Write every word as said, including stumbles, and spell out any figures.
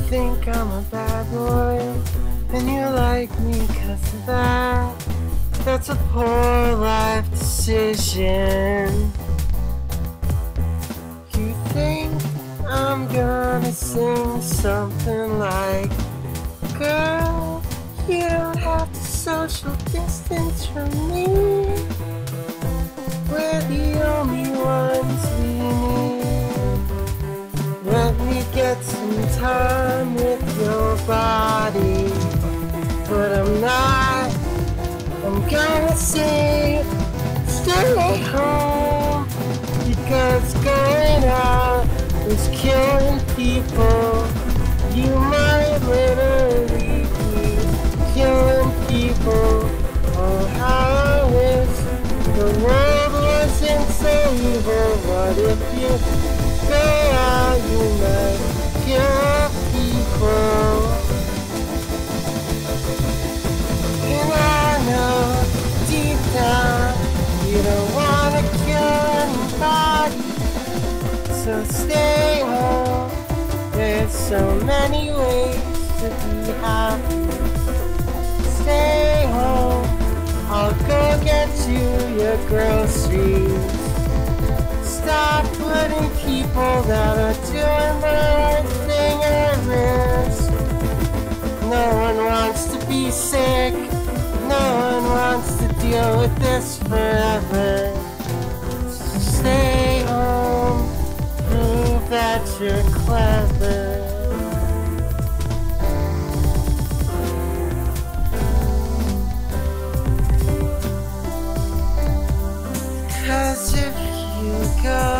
think I'm a bad boy, and you like me cause of that. That's a poor life decision. You think I'm gonna sing something like, girl, you don't have to social distance from me. We're the only ones we need. Let me get some time with your body, but I'm not. I'm gonna say stay home, because going out is killing people. You might literally be killing people. Oh, how I wish the world wasn't so evil. What if you go out, you might kill people. And I know deep down you don't wanna kill anybody, so stay home. There's so many ways to be happy. Stay home, I'll go get you your groceries. Stop putting people that are doing the right thing at risk. No one wants to be sick. No one wants to deal with this forever. So stay home, prove that you're clever. Cause if you go